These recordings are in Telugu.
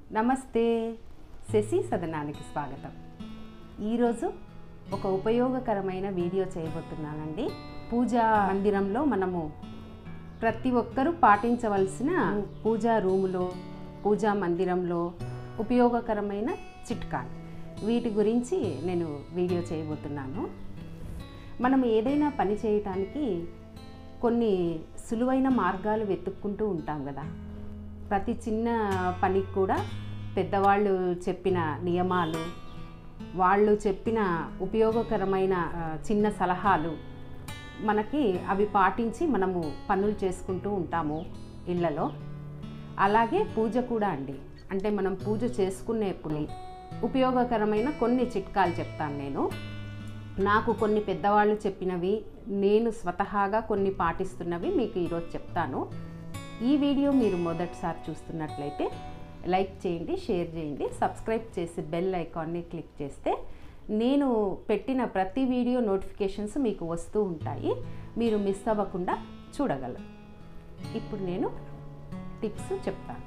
నమస్తే, శశి సదనానికి స్వాగతం. ఈరోజు ఒక ఉపయోగకరమైన వీడియో చేయబోతున్నానండి. పూజా మందిరంలో మనము ప్రతి ఒక్కరూ పాటించవలసిన పూజా రూములో, పూజా మందిరంలో ఉపయోగకరమైన చిట్కాలు, వీటి గురించి నేను వీడియో చేయబోతున్నాను. మనం ఏదైనా పని చేయటానికి కొన్ని సులువైన మార్గాలు వెతుక్కుంటూ ఉంటాం కదా. ప్రతి చిన్న పనికి కూడా పెద్దవాళ్ళు చెప్పిన నియమాలు, వాళ్ళు చెప్పిన ఉపయోగకరమైన చిన్న సలహాలు మనకి అవి పాటించి మనము పనులు చేసుకుంటూ ఉంటాము ఇళ్ళలో. అలాగే పూజ కూడా అండి. అంటే మనం పూజ చేసుకునేప్పుడు ఉపయోగకరమైన కొన్ని చిట్కాలు చెప్తాను నేను. నాకు కొన్ని పెద్దవాళ్ళు చెప్పినవి, నేను స్వతహాగా కొన్ని పాటిస్తున్నవి మీకు ఈరోజు చెప్తాను. ఈ వీడియో మీరు మొదటిసారి చూస్తున్నట్లయితే లైక్ చేయండి, షేర్ చేయండి, సబ్స్క్రైబ్ చేసి బెల్ ఐకాన్ని క్లిక్ చేస్తే నేను పెట్టిన ప్రతి వీడియో నోటిఫికేషన్స్ మీకు వస్తూ ఉంటాయి. మీరు మిస్ అవ్వకుండా చూడగలరు. ఇప్పుడు నేను టిప్స్ చెప్తాను.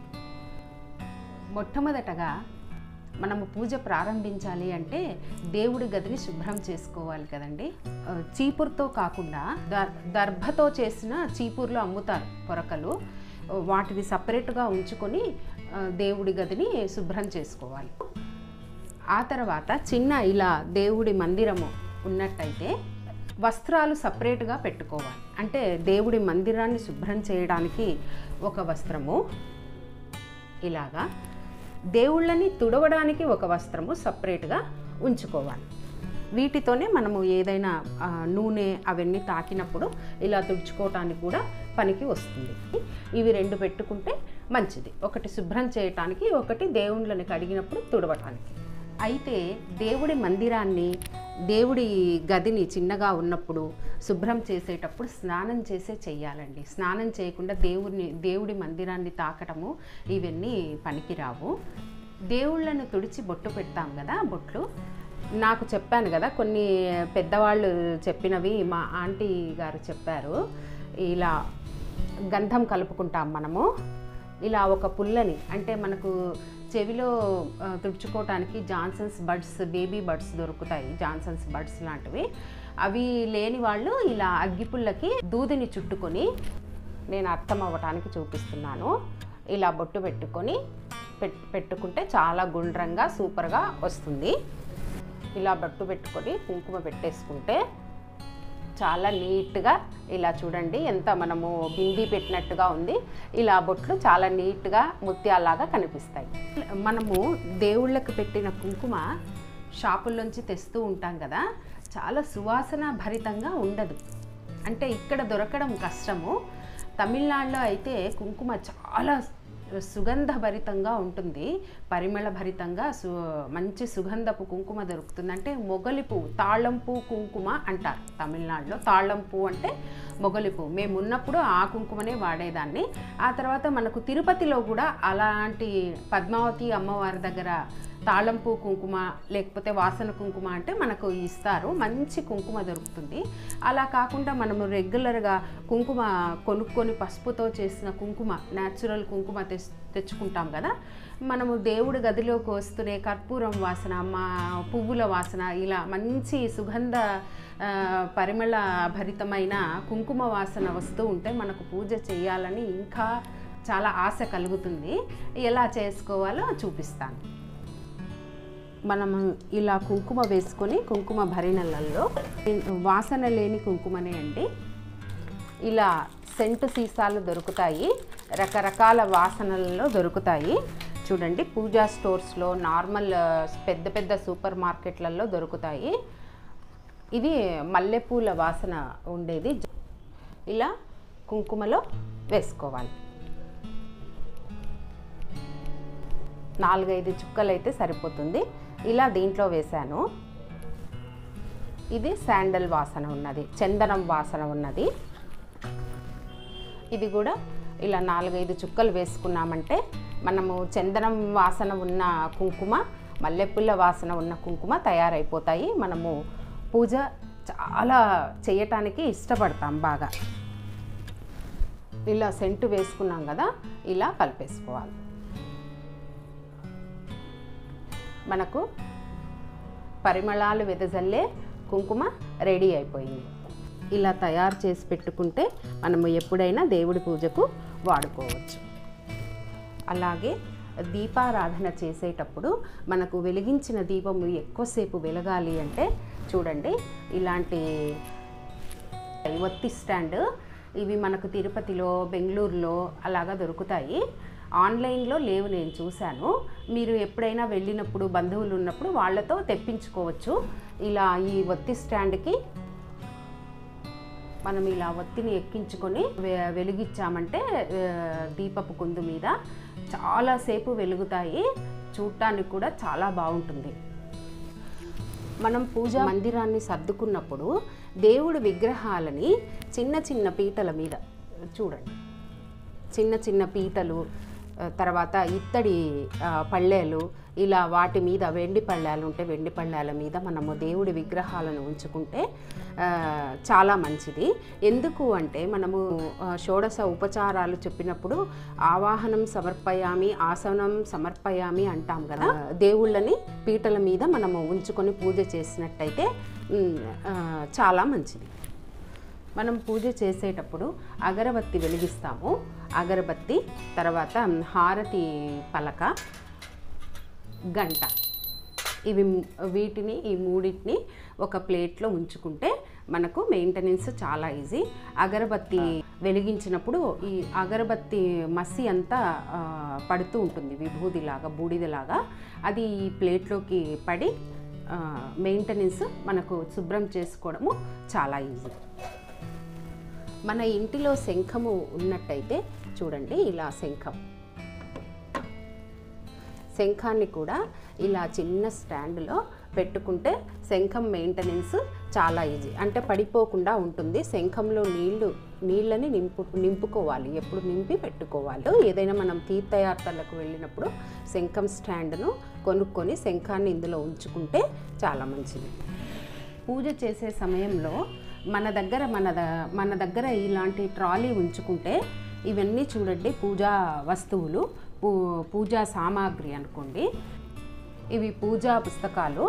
మొట్టమొదటగా మనము పూజ ప్రారంభించాలి అంటే దేవుడి గదిని శుభ్రం చేసుకోవాలి కదండి. చీపురుతో కాకుండా దర్భతో చేసిన చీపుర్లు అమ్ముతారు, పొరకలు. వాటిని సపరేట్గా ఉంచుకొని దేవుడి గదిని శుభ్రం చేసుకోవాలి. ఆ తర్వాత చిన్న ఇలా దేవుడి మందిరము ఉన్నట్టయితే వస్త్రాలు సపరేట్గా పెట్టుకోవాలి. అంటే దేవుడి మందిరాన్ని శుభ్రం చేయడానికి ఒక వస్త్రము, ఇలాగా దేవుళ్ళని తుడవడానికి ఒక వస్త్రము సపరేట్గా ఉంచుకోవాలి. వీటితోనే మనము ఏదైనా నూనె అవన్నీ తాకినప్పుడు ఇలా తుడుచుకోవటానికి కూడా పనికి వస్తుంది. ఇవి రెండు పెట్టుకుంటే మంచిది. ఒకటి శుభ్రం చేయటానికి, ఒకటి దేవుళ్ళని కడిగినప్పుడు తుడవటానికి. అయితే దేవుడి మందిరాన్ని, దేవుడి గదిని చిన్నగా ఉన్నప్పుడు శుభ్రం చేసేటప్పుడు స్నానం చేసే చెయ్యాలండి. స్నానం చేయకుండా దేవుడి మందిరాన్ని తాకటము ఇవన్నీ పనికిరావు. దేవుళ్ళను తుడిచి బొట్టు పెడతాం కదా, బొట్లు నాకు చెప్పాను కదా, కొన్ని పెద్దవాళ్ళు చెప్పినవి మా ఆంటీ గారు చెప్పారు. ఇలా గంధం కలుపుకుంటాం మనము. ఇలా ఒక పుల్లని, అంటే మనకు చెవిలో తుడుచుకోవటానికి జాన్సన్స్ బడ్స్, బేబీ బడ్స్ దొరుకుతాయి, జాన్సన్స్ బడ్స్ లాంటివి. అవి లేని వాళ్ళు ఇలా అగ్గిపుల్లకి దూదిని చుట్టుకొని, నేను అర్థం అవ్వటానికి చూపిస్తున్నాను, ఇలా బొట్టు పెట్టుకొని పెట్టుకుంటే చాలా గుండ్రంగా సూపర్గా వస్తుంది. ఇలా బొట్టు పెట్టుకొని కుంకుమ పెట్టేసుకుంటే చాలా నీట్గా, ఇలా చూడండి ఎంత మనము బిందీ పెట్టినట్టుగా ఉంది. ఇలా బొట్లు చాలా నీట్గా ముత్యాలాగా కనిపిస్తాయి. మనము దేవుళ్ళకి పెట్టిన కుంకుమ షాపుల్లోంచి తెస్తూ ఉంటాం కదా, చాలా సువాసన భరితంగా ఉండదు. అంటే ఇక్కడ దొరకడం కష్టము. తమిళనాడులో అయితే కుంకుమ చాలా సుగంధభరితంగా ఉంటుంది, పరిమళ భరితంగా మంచి సుగంధపు కుంకుమ దొరుకుతుంది. అంటే మొగలి పువ్వు, తాళం పువ్వు కుంకుమ అంటారు తమిళనాడులో. తాళం పువ్వు అంటే మొగలి పువ్వు. మేము ఉన్నప్పుడు ఆ కుంకుమనే వాడేదాన్ని. ఆ తర్వాత మనకు తిరుపతిలో కూడా అలాంటి పద్మావతి అమ్మవారి దగ్గర తాళంపు కుంకుమ లేకపోతే వాసన కుంకుమ అంటే మనకు ఇస్తారు. మంచి కుంకుమ దొరుకుతుంది. అలా కాకుండా మనము రెగ్యులర్గా కుంకుమ కొనుక్కొని పసుపుతో చేసిన కుంకుమ, న్యాచురల్ కుంకుమ తెచ్చుకుంటాం కదా, మనము దేవుడి గదిలోకి వస్తూనే కర్పూరం వాసన, మా పువ్వుల వాసన, ఇలా మంచి సుగంధ పరిమళ భరితమైన కుంకుమ వాసన వస్తూ ఉంటే మనకు పూజ చేయాలని ఇంకా చాలా ఆశ కలుగుతుంది. ఎలా చేసుకోవాలో చూపిస్తాను. మనం ఇలా కుంకుమ వేసుకొని, కుంకుమ భరిణలలో వాసన లేని కుంకుమనే అండి. ఇలా సెంటు సీసాలు దొరుకుతాయి, రకరకాల వాసనలలో దొరుకుతాయి. చూడండి, పూజా స్టోర్స్లో, నార్మల్ పెద్ద పెద్ద సూపర్ మార్కెట్లలో దొరుకుతాయి. ఇది మల్లెపూల వాసన ఉండేది. ఇలా కుంకుమలో వేసుకోవాలి. 4-5 చుక్కలు అయితే సరిపోతుంది. ఇలా దీంట్లో వేశాను. ఇది శాండల్ వాసన ఉన్నది, చందనం వాసన ఉన్నది. ఇది కూడా ఇలా 4-5 చుక్కలు వేసుకున్నామంటే మనము చందనం వాసన ఉన్న కుంకుమ, మల్లెపూల వాసన ఉన్న కుంకుమ తయారైపోతాయి. మనము పూజ చాలా చేయటానికి ఇష్టపడతాం బాగా. ఇలా సెంటు వేసుకున్నాం కదా, ఇలా కలిపేసుకోవాలి. మనకు పరిమళాలు వెదజల్లే కుంకుమ రెడీ అయిపోయింది. ఇలా తయారు చేసి పెట్టుకుంటే మనము ఎప్పుడైనా దేవుడి పూజకు వాడుకోవచ్చు. అలాగే దీపారాధన చేసేటప్పుడు మనకు వెలిగించిన దీపము ఎక్కువసేపు వెలగాలి అంటే చూడండి, ఇలాంటి ఒత్తి స్టాండ్ ఇవి మనకు తిరుపతిలో, బెంగళూరులో అలాగా దొరుకుతాయి. ఆన్లైన్లో లేవు, నేను చూశాను. మీరు ఎప్పుడైనా వెళ్ళినప్పుడు, బంధువులు ఉన్నప్పుడు వాళ్ళతో తెప్పించుకోవచ్చు. ఇలా ఈ ఒత్తి స్టాండ్కి మనం ఇలా ఒత్తిని ఎక్కించుకొని వెలిగించామంటే దీపపు కుందు మీద చాలాసేపు వెలుగుతాయి. చూడటానికి కూడా చాలా బాగుంటుంది. మనం పూజా మందిరాన్ని సర్దుకున్నప్పుడు దేవుడి విగ్రహాలని చిన్న చిన్న పీటల మీద చూడండి, చిన్న చిన్న పీటలు, తర్వాత ఇత్తడి పళ్ళేలు, ఇలా వాటి మీద వెండి పళ్ళాలు ఉంటే వెండి పళ్ళాల మీద మనము దేవుడి విగ్రహాలను ఉంచుకుంటే చాలా మంచిది. ఎందుకు అంటే మనము షోడశ ఉపచారాలు చెప్పినప్పుడు ఆవాహనం సమర్పయామి, ఆసనం సమర్పయామి అంటాం కదా. దేవుళ్ళని పీటల మీద మనము ఉంచుకొని పూజ చేసినట్టయితే చాలా మంచిది. మనం పూజ చేసేటప్పుడు అగరబత్తి వెలిగిస్తాము. అగరబత్తి తర్వాత హారతి పలక, గంట, ఈ మూడింటిని ఒక ప్లేట్లో ఉంచుకుంటే మనకు మెయింటెనెన్స్ చాలా ఈజీ. అగరబత్తి వెలిగించినప్పుడు ఈ అగరబత్తి మసి అంతా పడుతూ ఉంటుంది, విభూదిలాగా, బూడిదలాగా. అది ఈ ప్లేట్లోకి పడి మెయింటెనెన్స్ మనకు శుభ్రం చేసుకోవడము చాలా ఈజీ. మన ఇంటిలో శంఖము ఉన్నట్టయితే చూడండి, ఇలా శంఖాన్ని కూడా ఇలా చిన్న స్టాండ్లో పెట్టుకుంటే శంఖం మెయింటెనెన్స్ చాలా ఈజీ, అంటే పడిపోకుండా ఉంటుంది. శంఖంలో నీళ్ళని నింపుకోవాలి, ఎప్పుడు నింపి పెట్టుకోవాలి. ఏదైనా మనం తీర్థయాత్రలకు వెళ్ళినప్పుడు శంఖం స్టాండ్ను కొనుక్కొని శంఖాన్ని ఇందులో ఉంచుకుంటే చాలా మంచిది. పూజ చేసే సమయంలో మన దగ్గర ఇలాంటి ట్రాలీ ఉంచుకుంటే ఇవన్నీ చూడండి, పూజా వస్తువులు, పూజా సామాగ్రి అనుకోండి. ఇవి పూజా పుస్తకాలు,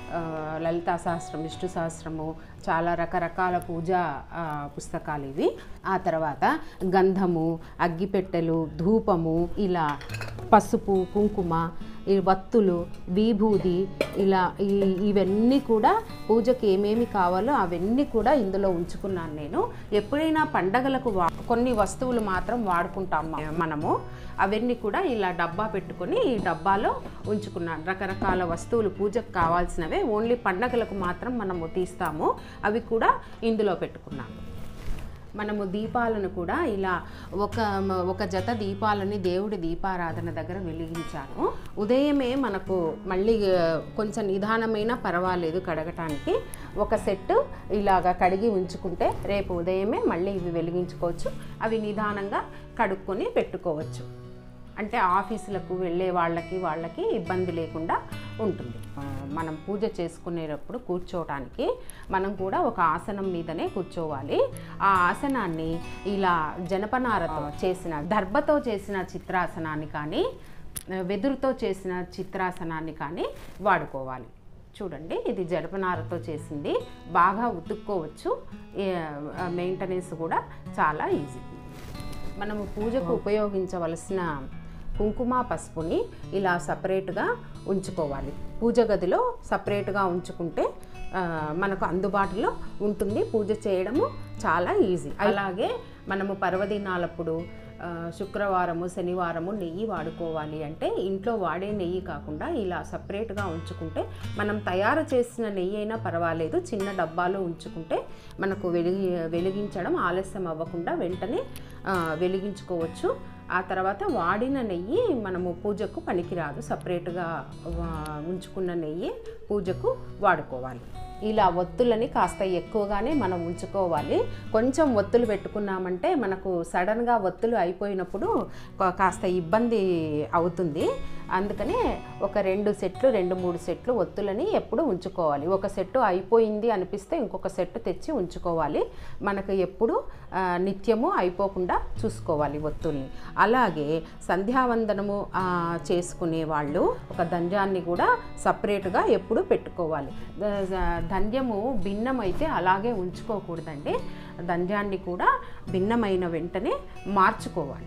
లలితా సహస్రం, విష్ణు సహస్రము, చాలా రకరకాల పూజా పుస్తకాలు ఇవి. ఆ తర్వాత గంధము, అగ్గిపెట్టెలు, ధూపము, ఇలా పసుపు, కుంకుమ, ఈ వత్తులు, విభూది, ఇలా ఇవన్నీ కూడా పూజకి ఏమేమి కావాలో అవన్నీ కూడా ఇందులో ఉంచుకున్నాను నేను. ఎప్పుడైనా పండగలకు కొన్ని వస్తువులు మాత్రం వాడుకుంటాం మనము, అవన్నీ కూడా ఇలా డబ్బా పెట్టుకొని ఈ డబ్బాలో ఉంచుకున్నాను. రకరకాల వస్తువులు పూజకు కావాల్సినవే, ఓన్లీ పండగలకు మాత్రం మనము తీస్తాము, అవి కూడా ఇందులో పెట్టుకున్నాము. మనము దీపాలను కూడా ఇలా ఒక జత దీపాలని దేవుడి దీపారాధన దగ్గర వెలిగించాను. ఉదయమే మనకు మళ్ళీ కొంచెం నిదానమైన పర్వాలేదు కడగటానికి, ఒక సెట్ ఇలాగా కడిగి ఉంచుకుంటే రేపు ఉదయమే మళ్ళీ ఇవి వెలిగించుకోవచ్చు. అవి నిదానంగా కడుక్కొని పెట్టుకోవచ్చు, అంటే ఆఫీసులకు వెళ్ళే వాళ్ళకి ఇబ్బంది లేకుండా ఉంటుంది. మనం పూజ చేసుకునేటప్పుడు కూర్చోవటానికి మనం కూడా ఒక ఆసనం మీదనే కూర్చోవాలి. ఆ ఆసనాన్ని ఇలా జనపనారతో చేసిన, దర్భతో చేసిన చిత్రాసనాన్ని కానీ, వెదురుతో చేసిన చిత్రాసనాన్ని కానీ వాడుకోవాలి. చూడండి, ఇది జనపనారతో చేసింది, బాగా ఉతుక్కోవచ్చు, మెయింటెనెన్స్ కూడా చాలా ఈజీ. మనము పూజకు ఉపయోగించవలసిన కుంకుమ, పసుపుని ఇలా సపరేట్గా ఉంచుకోవాలి. పూజ గదిలో సపరేట్గా ఉంచుకుంటే మనకు అందుబాటులో ఉంటుంది, పూజ చేయడము చాలా ఈజీ. అలాగే మనము పర్వదినాలప్పుడు శుక్రవారము, శనివారము నెయ్యి వాడుకోవాలి అంటే ఇంట్లో వాడే నెయ్యి కాకుండా ఇలా సపరేట్గా ఉంచుకుంటే, మనం తయారు చేసిన నెయ్యి అయినా పర్వాలేదు, చిన్న డబ్బాలో ఉంచుకుంటే మనకు వెలిగించడం ఆలస్యం అవ్వకుండా వెంటనే వెలిగించుకోవచ్చు. ఆ తర్వాత వాడిన నెయ్యి మనము పూజకు పనికిరాదు, సపరేట్గా ఉంచుకున్న నెయ్యి పూజకు వాడుకోవాలి. ఇలా ఒత్తులని కాస్త ఎక్కువగానే మనం ఉంచుకోవాలి. కొంచెం ఒత్తులు పెట్టుకున్నామంటే మనకు సడన్గా ఒత్తులు అయిపోయినప్పుడు కాస్త ఇబ్బంది అవుతుంది. అందుకనే ఒక 2 సెట్లు 2-3 సెట్లు ఒత్తులని ఎప్పుడు ఉంచుకోవాలి. ఒక సెట్టు అయిపోయింది అనిపిస్తే ఇంకొక సెట్టు తెచ్చి ఉంచుకోవాలి. మనకు ఎప్పుడు నిత్యము అయిపోకుండా చూసుకోవాలి ఒత్తుల్ని. అలాగే సంధ్యావందనము చేసుకునే వాళ్ళు ఒక దంజాన్ని కూడా సపరేట్గా ఎప్పుడు పెట్టుకోవాలి. దంధ్యము భిన్నమైతే అలాగే ఉంచుకోకూడదండి. దంధ్యాన్ని కూడా భిన్నమైన వెంటనే మార్చుకోవాలి.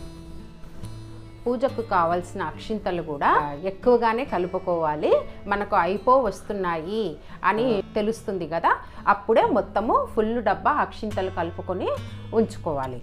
పూజకు కావాల్సిన అక్షింతలు కూడా ఎక్కువగానే కలుపుకోవాలి. మనకు వస్తున్నాయి అని తెలుస్తుంది కదా, అప్పుడే మొత్తము ఫుల్ డబ్బా అక్షింతలు కలుపుకొని ఉంచుకోవాలి.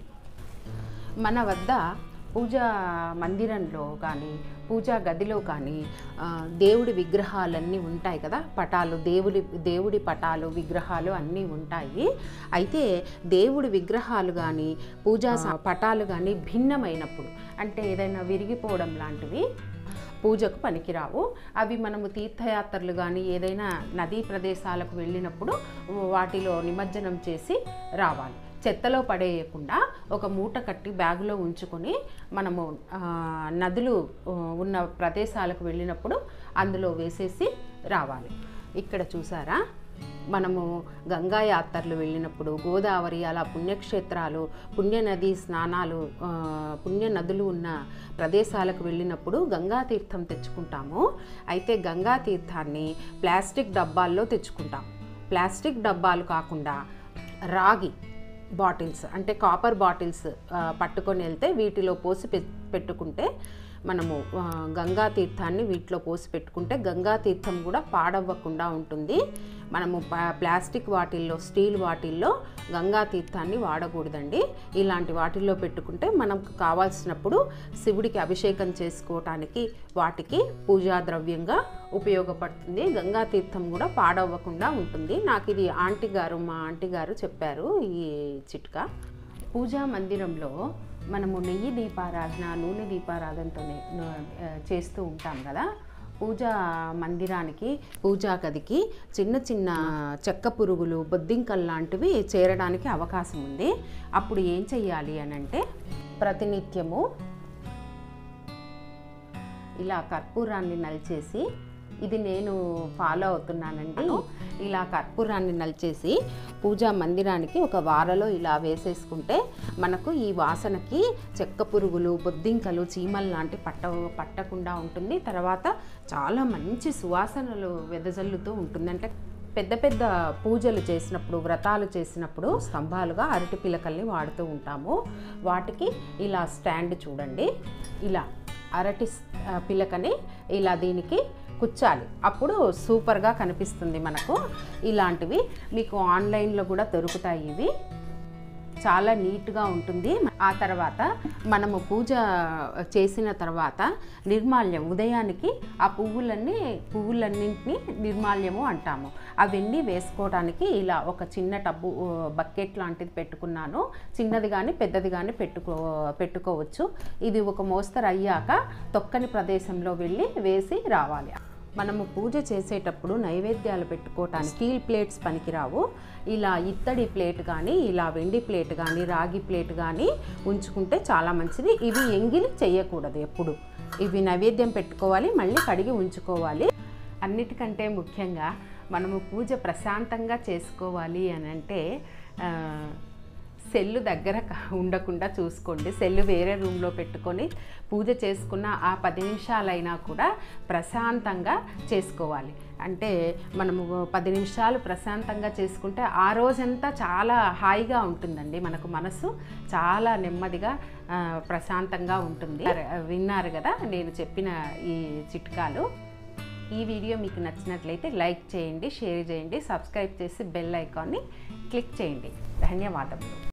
మన వద్ద పూజా మందిరంలో కానీ పూజా గదిలో కానీ దేవుడి విగ్రహాలన్నీ ఉంటాయి కదా, పటాలు, దేవుడి పటాలు విగ్రహాలు అన్నీ ఉంటాయి. అయితే దేవుడి విగ్రహాలు కానీ పూజా పటాలు కానీ భిన్నమైనప్పుడు, అంటే ఏదైనా విరిగిపోవడం లాంటివి పూజకు పనికిరావు. అవి మనము తీర్థయాత్రలు కానీ ఏదైనా నదీ ప్రదేశాలకు వెళ్ళినప్పుడు వాటిలో నిమజ్జనం చేసి రావాలి. చెత్తలో పడేయకుండా ఒక మూట కట్టి బ్యాగులో ఉంచుకొని మనము నదులు ఉన్న ప్రదేశాలకు వెళ్ళినప్పుడు అందులో వేసేసి రావాలి. ఇక్కడ చూసారా, మనము గంగా యాత్రలు వెళ్ళినప్పుడు, గోదావరి అలా పుణ్యక్షేత్రాలు, పుణ్యనదీ స్నానాలు, పుణ్య నదులు ఉన్న ప్రదేశాలకు వెళ్ళినప్పుడు గంగా తీర్థం తెచ్చుకుంటాము. అయితే గంగా తీర్థాన్ని ప్లాస్టిక్ డబ్బాల్లో తెచ్చుకుంటాం. ప్లాస్టిక్ డబ్బాలు కాకుండా రాగి బాటిల్స్, అంటే కాపర్ బాటిల్స్ పట్టుకొని వెళ్తే వీటిలో పోసి పెట్టుకుంటే మనము గంగా తీర్థాన్ని వీటిలో పోసి పెట్టుకుంటే గంగా తీర్థం కూడా పాడవ్వకుండా ఉంటుంది. మనము ప్లాస్టిక్ వాటిల్లో, స్టీల్ వాటిల్లో గంగా తీర్థాన్ని వాడకూడదండి. ఇలాంటి వాటిల్లో పెట్టుకుంటే మనకు కావాల్సినప్పుడు శివుడికి అభిషేకం చేసుకోవటానికి వాటికి పూజా ద్రవ్యంగా ఉపయోగపడుతుంది. గంగా తీర్థం కూడా పాడవ్వకుండా ఉంటుంది. నాకు ఇది మా ఆంటీ గారు చెప్పారు ఈ చిట్కా. పూజా మందిరంలో మనము నెయ్యి దీపారాధన, నూనె దీపారాధనతోనే చేస్తూ ఉంటాం కదా. పూజా మందిరానికి, పూజా గదికి చిన్న చిన్న చెక్క పురుగులు, బొద్దింకలు లాంటివి చేరడానికి అవకాశం ఉంది. అప్పుడు ఏం చెయ్యాలి అని అంటే, ప్రతినిత్యము ఇలా కర్పూరాన్ని నలిచేసి, ఇది నేను ఫాలో అవుతున్నానండి. ఇలా కర్పూరాన్ని నలిచేసి పూజా మందిరానికి ఒక వారలో ఇలా వేసేసుకుంటే మనకు ఈ వాసనకి చెక్క పురుగులు, బొద్దింకలు, చీమలు లాంటి పట్టకుండా ఉంటుంది. తర్వాత చాలా మంచి సువాసనలు వెదజల్లుతూ ఉంటుంది. అంటే పెద్ద పెద్ద పూజలు చేసినప్పుడు, వ్రతాలు చేసినప్పుడు స్తంభాలుగా అరటి పిలకల్ని వాడుతూ ఉంటాము. వాటికి ఇలా స్టాండ్ చూడండి, ఇలా అరటి పిలకని ఇలా దీనికి కుచ్చాలి. అప్పుడు సూపర్గా కనిపిస్తుంది మనకు. ఇలాంటివి మీకు ఆన్లైన్లో కూడా దొరుకుతాయి. ఇవి చాలా నీట్గా ఉంటుంది. ఆ తర్వాత మనము పూజ చేసిన తర్వాత నిర్మాల్యం, ఉదయానికి ఆ పువ్వులన్నింటినీ నిర్మాల్యము అంటాము. అవన్నీ వేసుకోవడానికి ఇలా ఒక చిన్న టబ్బు, బకెట్ లాంటిది పెట్టుకున్నాను. చిన్నది కానీ పెద్దది కానీ పెట్టుకోవచ్చు. ఇది ఒక మోస్తరు అయ్యాక తొక్కని ప్రదేశంలో వెళ్ళి వేసి రావాలి. మనము పూజ చేసేటప్పుడు నైవేద్యాలు పెట్టుకోవటానికి స్టీల్ ప్లేట్స్ పనికిరావు. ఇలా ఇత్తడి ప్లేట్ కానీ, ఇలా వెండి ప్లేట్ కానీ, రాగి ప్లేట్ కానీ ఉంచుకుంటే చాలా మంచిది. ఇవి ఎంగిలి చేయకూడదు ఎప్పుడు. ఇవి నైవేద్యం పెట్టుకోవాలి, మళ్ళీ కడిగి ఉంచుకోవాలి. అన్నిటికంటే ముఖ్యంగా మనము పూజ ప్రశాంతంగా చేసుకోవాలి అని అంటే సెల్లు దగ్గర ఉండకుండా చూసుకోండి. సెల్లు వేరే రూమ్లో పెట్టుకొని పూజ చేసుకున్న ఆ 10 నిమిషాలైనా కూడా ప్రశాంతంగా చేసుకోవాలి. అంటే మనము 10 నిమిషాలు ప్రశాంతంగా చేసుకుంటే ఆ రోజంతా చాలా హాయిగా ఉంటుందండి. మనకు మనసు చాలా నెమ్మదిగా ప్రశాంతంగా ఉంటుంది. విన్నారు కదా నేను చెప్పిన ఈ చిట్కాలు. ఈ వీడియో మీకు నచ్చినట్లయితే లైక్ చేయండి, షేర్ చేయండి, సబ్స్క్రైబ్ చేసి బెల్ ఐకాన్ని క్లిక్ చేయండి. ధన్యవాదములు.